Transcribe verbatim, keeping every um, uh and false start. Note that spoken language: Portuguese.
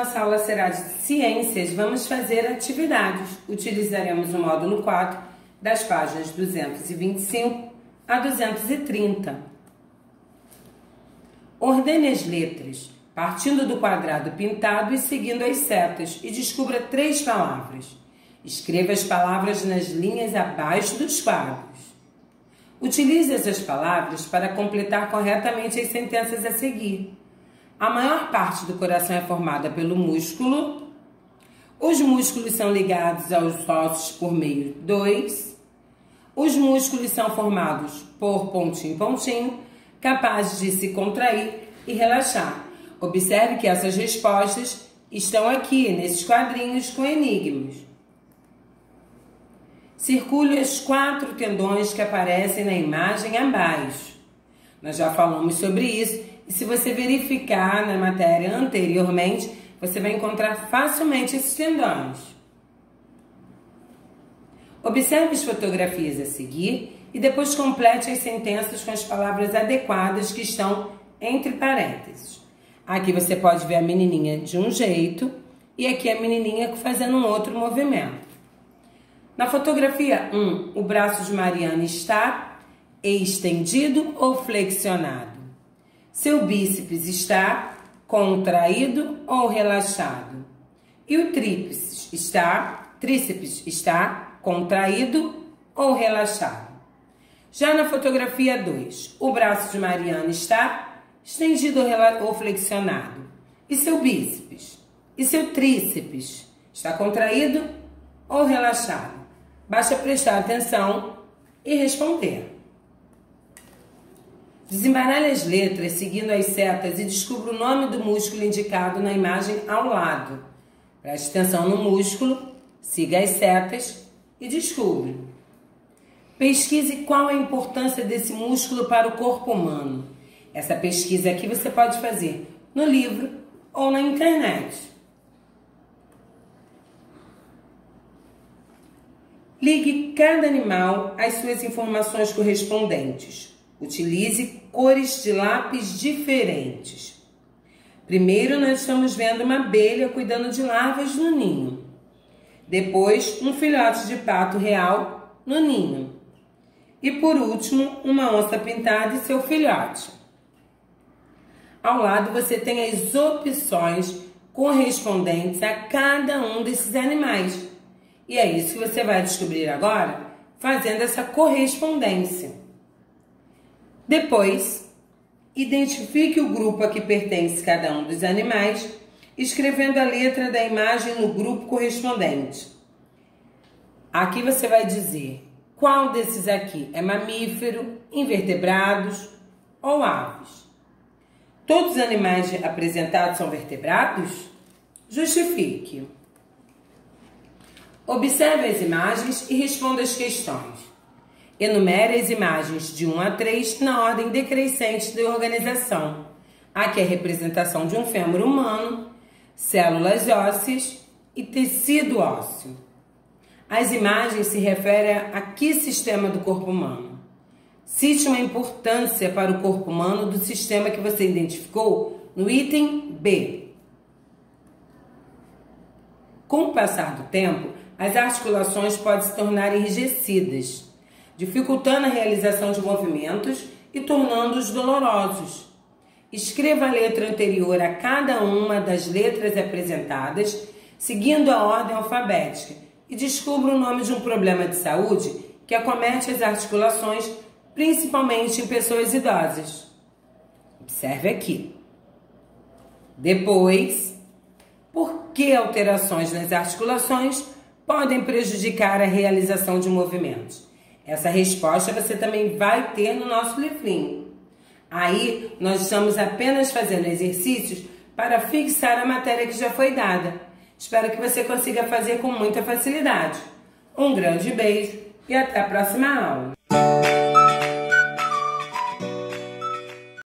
nossa aula será de ciências, vamos fazer atividades. Utilizaremos o módulo quatro das páginas duzentos e vinte e cinco a duzentos e trinta. Ordene as letras, partindo do quadrado pintado e seguindo as setas, e descubra três palavras. Escreva as palavras nas linhas abaixo dos quadros. Utilize essas palavras para completar corretamente as sentenças a seguir. A maior parte do coração é formada pelo músculo. Os músculos são ligados aos ossos por meio dos. Os músculos são formados por pontinho, pontinho, capazes de se contrair e relaxar. Observe que essas respostas estão aqui, nesses quadrinhos com enigmas. Circule os quatro tendões que aparecem na imagem abaixo. Nós já falamos sobre isso e se você verificar na matéria anteriormente, você vai encontrar facilmente esses tendões. Observe as fotografias a seguir e depois complete as sentenças com as palavras adequadas que estão entre parênteses. Aqui você pode ver a menininha de um jeito e aqui a menininha fazendo um outro movimento. Na fotografia um, o braço de Mariana está estendido ou flexionado? Seu bíceps está contraído ou relaxado? E o tríceps está, tríceps está contraído ou relaxado? Já na fotografia dois, o braço de Mariana está estendido ou flexionado? E seu bíceps? E seu tríceps? Está contraído ou relaxado? Basta prestar atenção e responder. Desembaralhe as letras seguindo as setas e descubra o nome do músculo indicado na imagem ao lado. Preste atenção no músculo, siga as setas e descubra. Pesquise qual a importância desse músculo para o corpo humano. Essa pesquisa aqui você pode fazer no livro ou na internet. Ligue cada animal às suas informações correspondentes. Utilize cores de lápis diferentes. Primeiro, nós estamos vendo uma abelha cuidando de larvas no ninho. Depois, um filhote de pato real no ninho. E por último, uma onça pintada e seu filhote. Ao lado você tem as opções correspondentes a cada um desses animais. E é isso que você vai descobrir agora, fazendo essa correspondência. Depois, identifique o grupo a que pertence cada um dos animais, escrevendo a letra da imagem no grupo correspondente. Aqui você vai dizer qual desses aqui é mamífero, invertebrados ou aves. Todos os animais apresentados são vertebrados? Justifique. Observe as imagens e responda as questões. Enumere as imagens de um a três na ordem decrescente da organização. Aqui é a representação de um fêmur humano, células ósseas e tecido ósseo. As imagens se referem a que sistema do corpo humano? Cite uma importância para o corpo humano do sistema que você identificou no item B. Com o passar do tempo, as articulações podem se tornar enrijecidas, dificultando a realização de movimentos e tornando-os dolorosos. Escreva a letra anterior a cada uma das letras apresentadas, seguindo a ordem alfabética, e descubra o nome de um problema de saúde que acomete as articulações, principalmente em pessoas idosas. Observe aqui. Depois, por que alterações nas articulações podem prejudicar a realização de movimentos? Essa resposta você também vai ter no nosso livrinho. Aí, nós estamos apenas fazendo exercícios para fixar a matéria que já foi dada. Espero que você consiga fazer com muita facilidade. Um grande beijo e até a próxima aula.